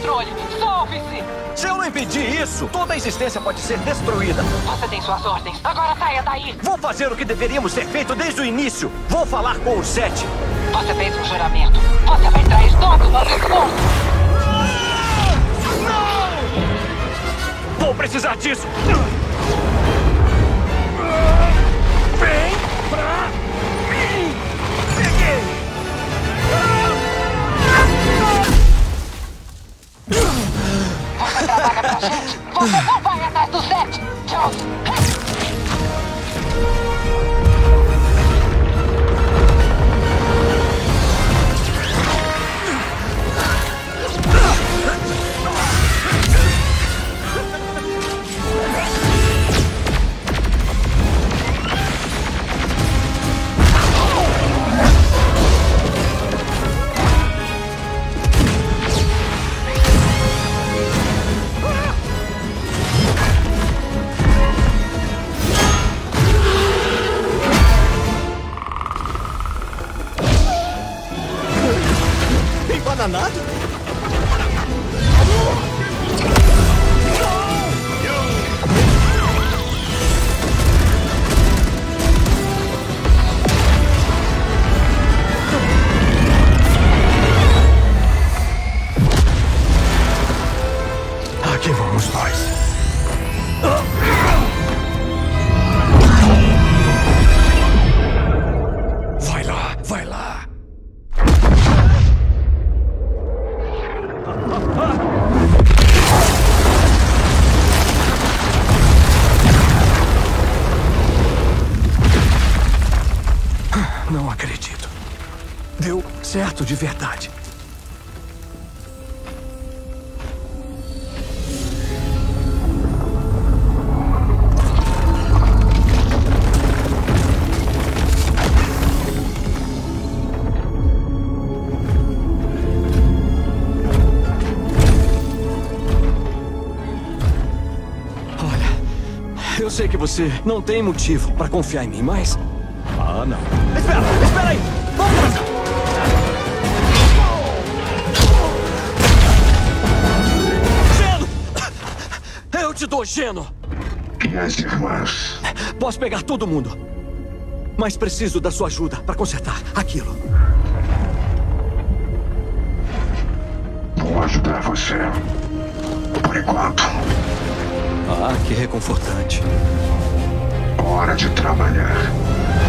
controle. Salve-se! Se eu não impedir isso, toda a existência pode ser destruída. Você tem suas ordens. Agora saia daí. Vou fazer o que deveríamos ter feito desde o início. Vou falar com o Sete. Você fez um juramento. Você vai trair todo mundo morto. Vou precisar disso. Vem pra mim. Peguei. Você trabalha pra gente. Você não vai atrás do Sete. Tchau. Embananado? Aqui vamos nós. Vai lá, vai lá. Não acredito. Deu certo de verdade. Eu sei que você não tem motivo para confiar em mim, mas... Ah, não. Espera aí! Vamos começar! Geno! Eu te dou Geno! E as irmãs? Posso pegar todo mundo, mas preciso da sua ajuda para consertar aquilo. Vou ajudar você. Por enquanto. Ah, que reconfortante. Hora de trabalhar.